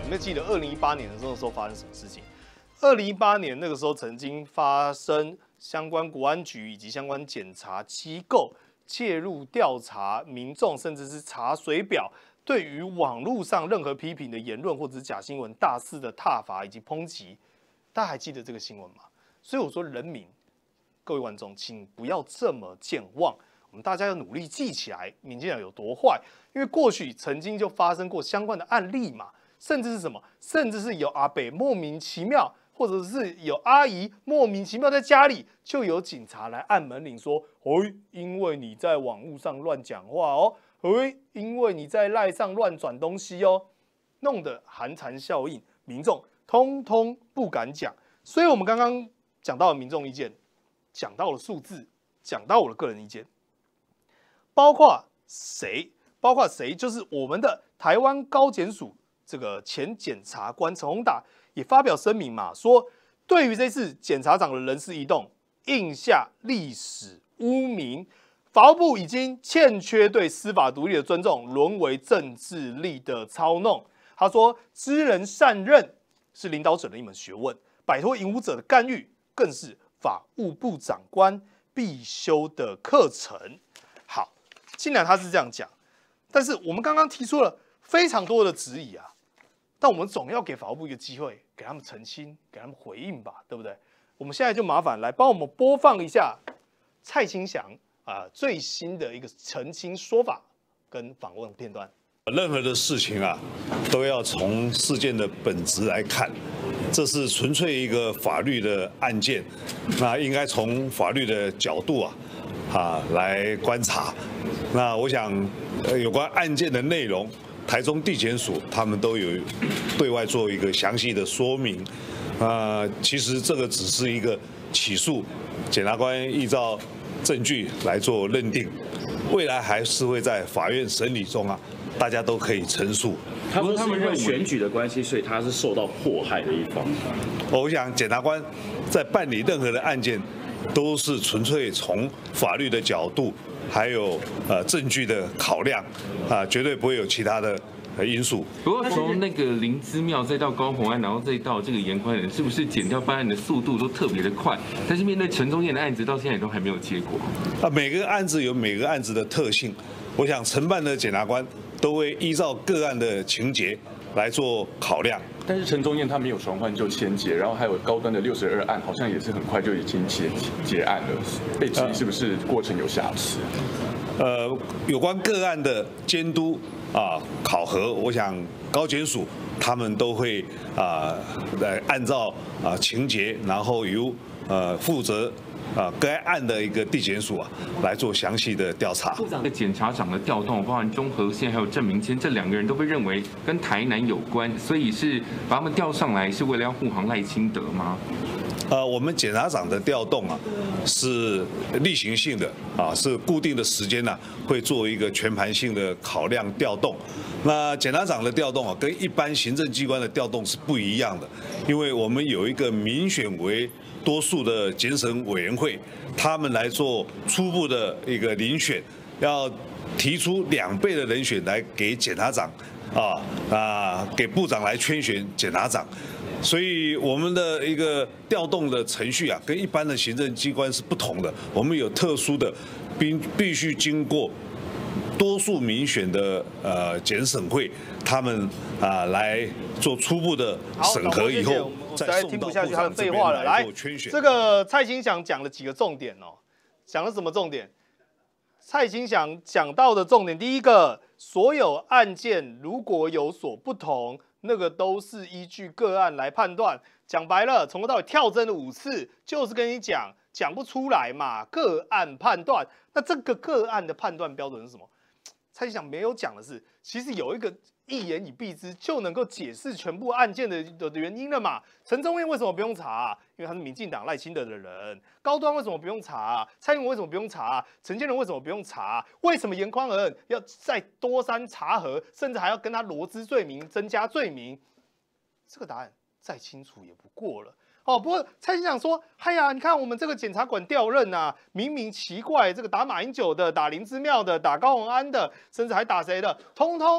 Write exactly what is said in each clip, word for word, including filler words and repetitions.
们记得二零一八年的时候发生什么事情？二零一八年那个时候曾经发生相关国安局以及相关检察机构介入调查民众，甚至是查水表，对于网络上任何批评的言论或者是假新闻大肆的挞伐以及抨击。大家还记得这个新闻吗？所以我说，人民，各位观众，请不要这么健忘。我们大家要努力记起来，民进党有多坏，因为过去曾经就发生过相关的案例嘛，甚至是什么，甚至是有阿北莫名其妙，或者是有阿姨莫名其妙在家里，就有警察来按门铃说，哎，因为你在网络上乱讲话哦，哎，因为你在赖上乱转东西哦，弄得寒蝉效应，民众通通不敢讲。所以我们刚刚讲到了民众意见，讲到了数字，讲到我的个人意见。包括谁？包括谁？就是我们的台湾高检署这个前检察官陈宏达也发表声明嘛，说对于这次检察长的人事异动，印下历史污名，法务部已经欠缺对司法独立的尊重，沦为政治力的操弄。他说，知人善任是领导者的一门学问，摆脱影武者的干预，更是法务部长官必修的课程。好。既然他是这样讲，但是我们刚刚提出了非常多的质疑啊，但我们总要给法务部一个机会，给他们澄清，给他们回应吧，对不对？我们现在就麻烦来帮我们播放一下蔡清祥啊、呃、最新的一个澄清说法跟访问片段。 任何的事情啊，都要从事件的本质来看，这是纯粹一个法律的案件，那应该从法律的角度啊。啊，来观察。那我想，呃，有关案件的内容，台中地检署他们都有对外做一个详细的说明。啊，其实这个只是一个起诉，检察官依照证据来做认定，未来还是会在法院审理中啊，大家都可以陈述。 他说他们因为选举的关系，所以他是受到迫害的一方。 我想检察官在办理任何的案件。都是纯粹从法律的角度，还有呃证据的考量啊，绝对不会有其他的因素。 不过从那个林姿妙再到高虹安，然后再到这个严宽仁，是不是检调办案的速度都特别的快？但是面对陈宗彦的案子，到现在都还没有结果。 啊，每个案子有每个案子的特性，我想承办的检察官都会依照个案的情节来做考量。 但是陈宗彦他没有传唤就签结，然后还有高端的六十二案，好像也是很快就已经结结案了，被质疑是不是过程有瑕疵？ 呃，有关个案的监督啊、考核，我想高检署他们都会啊来按照啊情节，然后由呃负责。啊，该案的一个地检署啊来做详细的调查。 部长的检察长的调动，包含中和县还有郑明谦这两个人都被认为跟台南有关，所以是把他们调上来是为了要护航赖清德吗？ 呃，我们检察长的调动啊是例行性的啊，是固定的时间呢、啊、会做一个全盘性的考量调动。那检察长的调动啊，跟一般行政机关的调动是不一样的，因为我们有一个民选为多数的检审委员会，他们来做初步的一个遴选，要提出两倍的人选来给检察长，啊啊，给部长来圈选检察长。所以我们的一个调动的程序啊，跟一般的行政机关是不同的。我们有特殊的，必必须经过多数民选的呃检审会，他们啊来做初步的审核以后。 实在听不下去他的废话了。来，这个蔡清祥讲了几个重点哦，讲了什么重点？蔡清祥讲到的重点，第一个，所有案件如果有所不同，那个都是依据个案来判断。讲白了，从头到尾跳针了五次，就是跟你讲，讲不出来嘛，个案判断。那这个个案的判断标准是什么？蔡清祥没有讲的是，其实有一个一言以蔽之就能够解释全部案件的的原因了嘛？陈宗彦为什么不用查、啊？因为他是民进党赖清德的人。高端为什么不用查、啊？蔡英文为什么不用查、啊？陈建仁为什么不用查、啊？为什么严宽仁要再多三查核，甚至还要跟他罗织罪名、增加罪名？这个答案再清楚也不过了。哦，不过蔡清祥说：“哎呀，你看我们这个检察官调任啊，明明奇怪，这个打马英九的、打林姿妙的、打高虹安的，甚至还打谁的，通通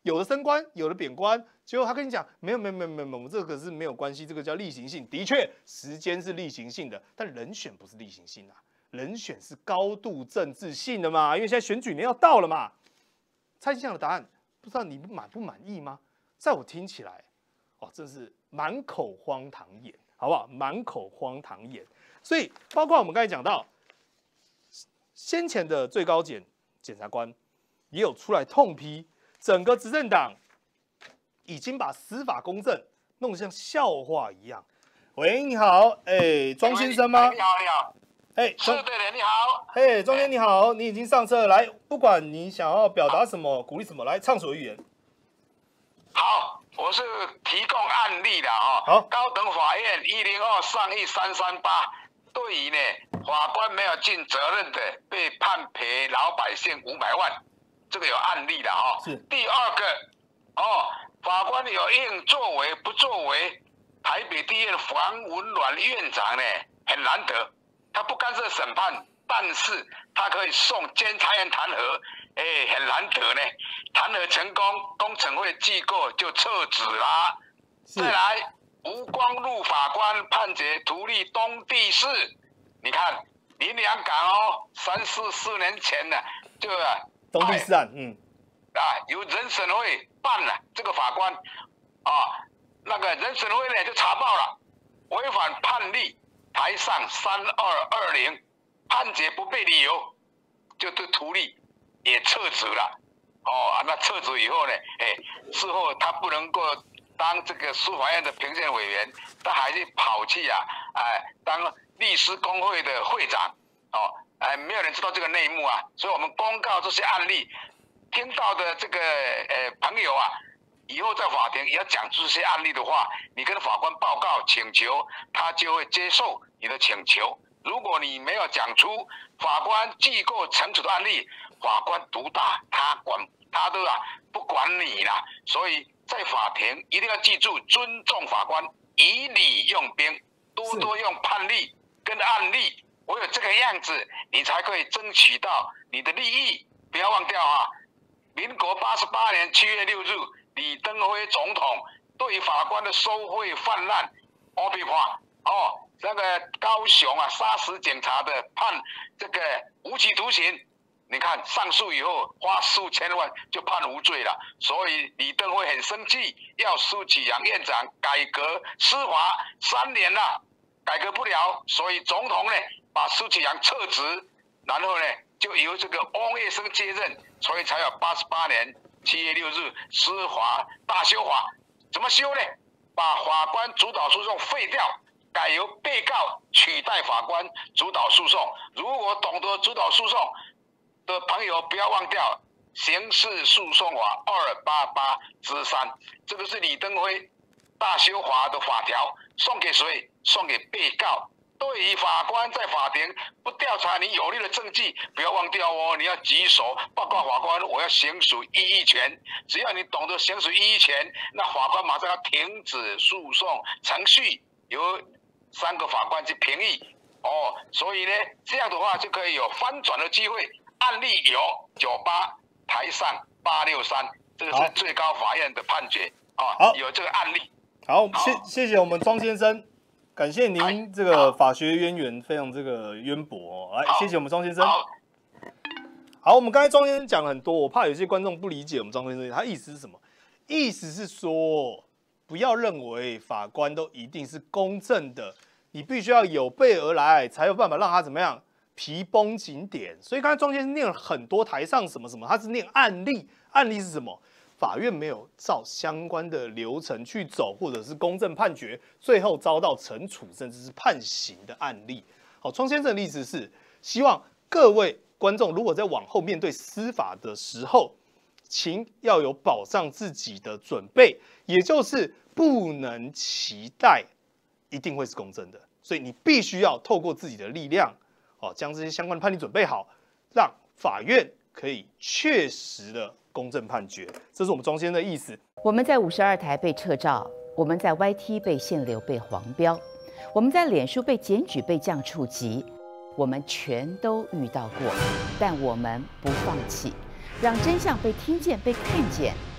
有的升官，有的贬官，结果他跟你讲，没有没有没有没有，我们这个是没有关系，这个叫例行性。的确，时间是例行性的，但人选不是例行性啊，人选是高度政治性的嘛，因为现在选举年要到了嘛。蔡清祥的答案，不知道你满不满意吗？在我听起来，哦，真是满口荒唐言，好不好？满口荒唐言。所以，包括我们刚才讲到，先前的最高检检察官也有出来痛批。整个执政党已经把司法公正弄得像笑话一样。喂，你好，哎、欸，庄先生吗？ 你好，你好。 哎、欸， 是对的，你好。 哎、欸，庄先生你好，你已经上车了，来，不管你想要表达什么，鼓励什么，来畅所欲言。 好，我是提供案例的哈、哦。 好， 高等法院一零二上议三三八，对于呢法官没有尽责任的，被判赔老百姓五百万。这个有案例的哈、哦，是第二个哦，法官有应作为不作为，台北地院黄文銮院长呢很难得，他不干涉审判，但是他可以送监察院弹劾，哎，很难得呢，弹劾成功，工程会记过就撤职啦。再来，吴光禄法官判决图利东地市，你看林良港哦，三四四年前呢就。 东地市案，嗯， 啊，由人审会办了这个法官，啊，那个人审会呢就查报了，违反判例，台上三二二零，判决不备理由，就对图利也撤职了，哦，那撤职以后呢，哎，事后他不能够当这个司法院的评鉴委员，他还是跑去啊，哎，当律师公会的会长，哦。哎，没有人知道这个内幕啊，所以我们公告这些案例，听到的这个呃朋友啊，以后在法庭也要讲出这些案例的话，你跟法官报告请求，他就会接受你的请求。如果你没有讲出法官记过惩处的案例，法官独大，他管他的啊不管你啦。所以在法庭一定要记住尊重法官，以理用兵，多多用判例跟案例。我有这个样子，你才可以争取到你的利益。不要忘掉啊，民国八十八年七月六日，李登辉总统对于法官的收贿泛滥，我比话哦，那个高雄啊，杀死警察的判这个无期徒刑。你看上诉以后花数千万就判无罪了，所以李登辉很生气，要苏启阳院长改革司法三年了，改革不了，所以总统呢。把苏启阳撤职，然后呢，就由这个翁业生接任，所以才有八十八年七月六日司法大修法。怎么修呢？把法官主导诉讼废掉，改由被告取代法官主导诉讼。如果懂得主导诉讼的朋友，不要忘掉刑事诉讼法二八八之三，这个是李登辉大修法的法条，送给谁？送给被告。对于法官在法庭不调查你有利的证据，不要忘掉哦，你要举手报告法官，我要行使异议权。只要你懂得行使异议权，那法官马上要停止诉讼程序，由三个法官去评议。哦，所以呢，这样的话就可以有翻转的机会。案例有九八台上八六三，这个是最高法院的判决啊，有这个案例。 好，谢谢谢我们庄先生。感谢您这个法学渊源非常这个渊博哦，来谢谢我们庄先生。好，好，我们刚才庄先生讲了很多，我怕有些观众不理解我们庄先生他意思是什么？意思是说，不要认为法官都一定是公正的，你必须要有备而来，才有办法让他怎么样皮绷紧点。所以刚才庄先生念了很多台上什么什么，他是念案例，案例是什么？法院没有照相关的流程去走，或者是公正判决，最后遭到惩处甚至是判刑的案例。好，庄先生的意思是希望各位观众如果在往后面对司法的时候，请要有保障自己的准备，也就是不能期待一定会是公正的，所以你必须要透过自己的力量，哦，将这些相关的判例准备好，让法院可以确实的公正判决，这是我们庄先生的意思。 我们在五十二台被撤照，我们在 Y T 被限流、被黄标，我们在脸书被检举、被降触及，我们全都遇到过，但我们不放弃，让真相被听见、被看见。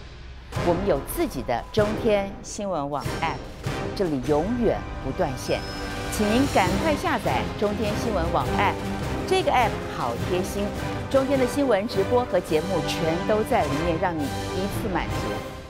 我们有自己的中天新闻网 App， 这里永远不断线，请您赶快下载中天新闻网 App。这个 App 好贴心，中天的新闻直播和节目全都在里面，让你一次满足。